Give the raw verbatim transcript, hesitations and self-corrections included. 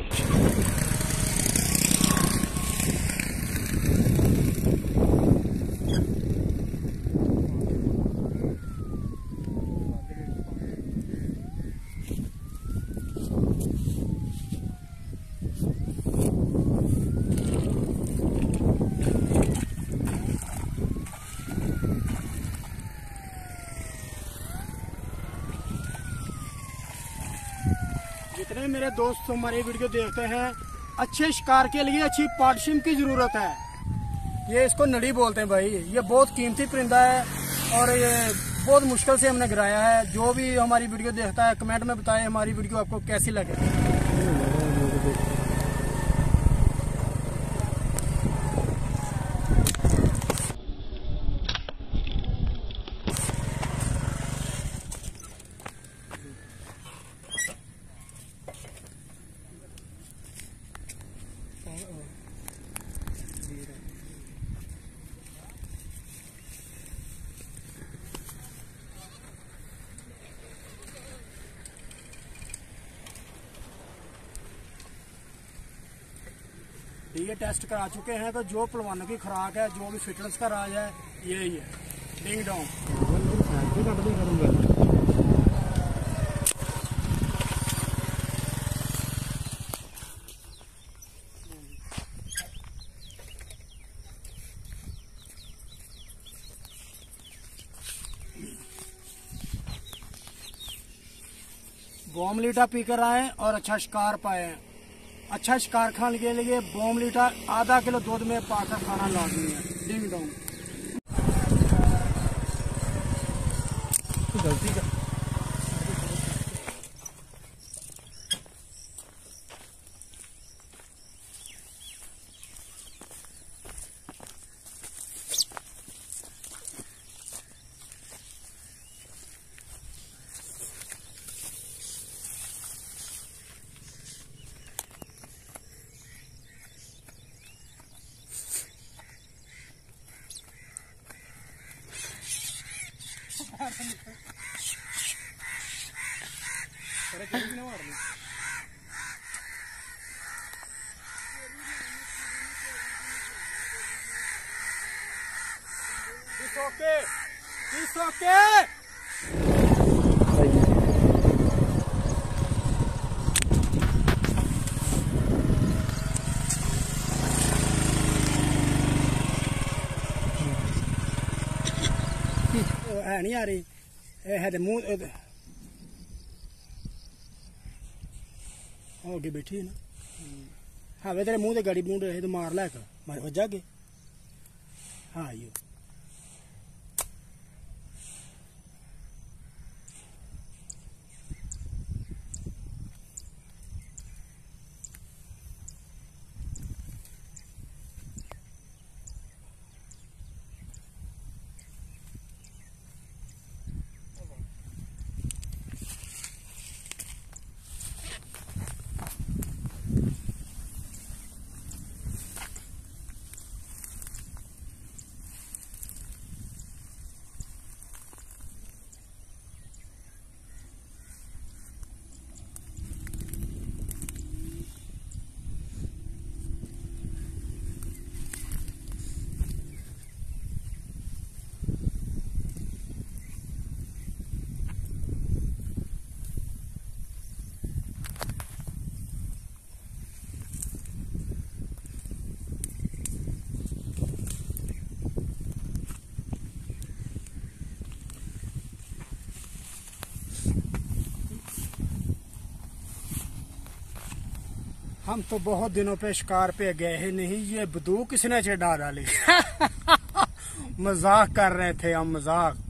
जितने मेरे दोस्त हमारी वीडियो देखते हैं, अच्छे शिकार के लिए अच्छी पार्टशिप की जरूरत है। ये इसको नड़ी बोलते हैं भाई। ये बहुत कीमती परिंदा है और ये बहुत मुश्किल से हमने गिराया है। जो भी हमारी वीडियो देखता है कमेंट में बताएं हमारी वीडियो आपको कैसी लगे। ये टेस्ट करा चुके हैं तो जो पहलवानों की खुराक है, जो भी फिटनेस का राज है, यही है डिंग डोंग। बोमलीटा पीकर आए और अच्छा शिकार पाए। अच्छा शिकार खाने के लिए बोमलीटा आधा किलो दूध में पाकर खाना लाजमी है। Ding dong. गलती का It's okay. It's okay. है नहीं आ रही है तो मुंह हो गई बैठी है ना। हाँ वे तेरे मुंह से गाड़ी बूंद रहे तो मार ला मारे वजा के। हाँ यो हम तो बहुत दिनों पे शिकार पे गए ही नहीं। ये बंदूक किसने चढ़ा डाली। मजाक कर रहे थे हम, मजाक।